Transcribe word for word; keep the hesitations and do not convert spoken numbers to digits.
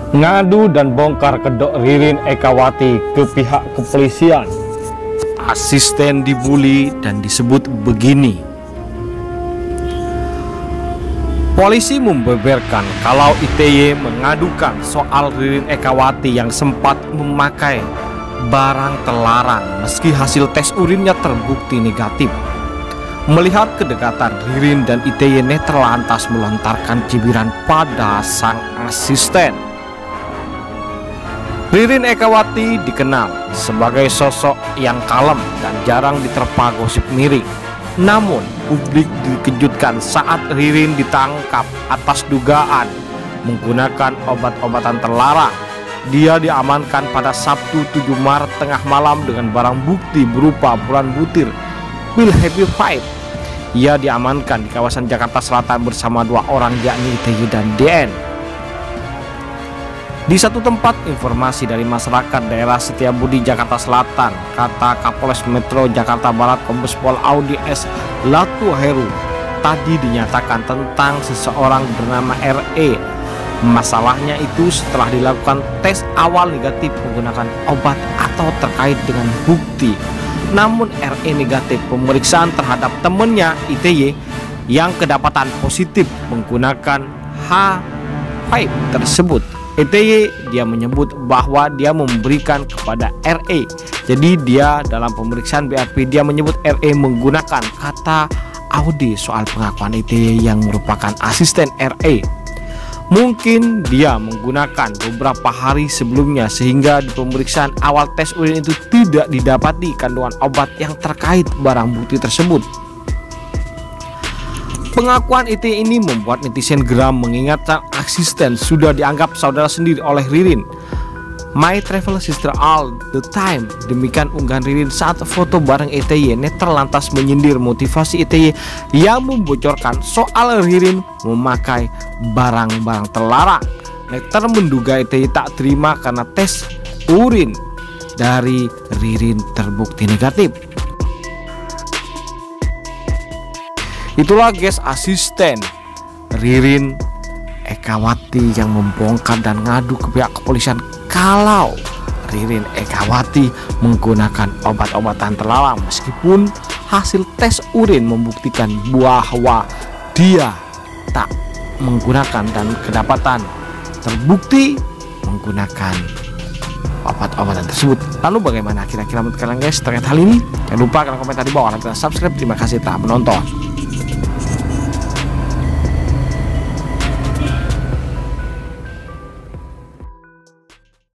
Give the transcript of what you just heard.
Ngadu dan bongkar kedok Ririn Ekawati ke pihak kepolisian. Asisten dibully dan disebut begini. Polisi membeberkan kalau I T Y mengadukan soal Ririn Ekawati yang sempat memakai barang terlarang meski hasil tes urinnya terbukti negatif. Melihat kedekatan Ririn dan I T Y, Neter lantas melontarkan cibiran pada sang asisten. Ririn Ekawati dikenal sebagai sosok yang kalem dan jarang diterpa gosip miring. Namun, publik dikejutkan saat Ririn ditangkap atas dugaan menggunakan obat-obatan terlarang. Dia diamankan pada Sabtu tujuh Maret tengah malam dengan barang bukti berupa bulan butir pil Happy Five. Ia diamankan di kawasan Jakarta Selatan bersama dua orang, yakni I T Y dan D N. Di satu tempat, informasi dari masyarakat daerah Setiabudi, Jakarta Selatan, kata Kapolres Metro Jakarta Barat Kombes Pol Audi S. Latuheru, tadi dinyatakan tentang seseorang bernama R E. Masalahnya itu setelah dilakukan tes awal negatif menggunakan obat atau terkait dengan bukti. Namun R E negatif. Pemeriksaan terhadap temannya I T Y yang kedapatan positif menggunakan H lima tersebut. I T Y dia menyebut bahwa dia memberikan kepada R E. Jadi dia dalam pemeriksaan B A P dia menyebut R E menggunakan kata Audi soal pengakuan I T Y yang merupakan asisten R E. Mungkin dia menggunakan beberapa hari sebelumnya sehingga di pemeriksaan awal tes urin itu tidak didapati kandungan obat yang terkait barang bukti tersebut. Pengakuan I T Y ini membuat netizen geram mengingat sang asisten sudah dianggap saudara sendiri oleh Ririn. My travel sister all the time. Demikian unggahan Ririn saat foto bareng I T Y. Neter lantas menyindir motivasi I T Y yang membocorkan soal Ririn memakai barang-barang terlarang. Neter menduga I T Y tak terima karena tes urin dari Ririn terbukti negatif. Itulah guys, asisten Ririn Ekawati yang membongkar dan ngadu ke pihak kepolisian kalau Ririn Ekawati menggunakan obat-obatan terlarang meskipun hasil tes urin membuktikan bahwa dia tak menggunakan dan kedapatan terbukti menggunakan obat-obatan tersebut. Lalu bagaimana kira-kira menurut kalian guys terkait hal ini? Jangan lupa kalian komentar di bawah dan subscribe. Terima kasih telah menonton.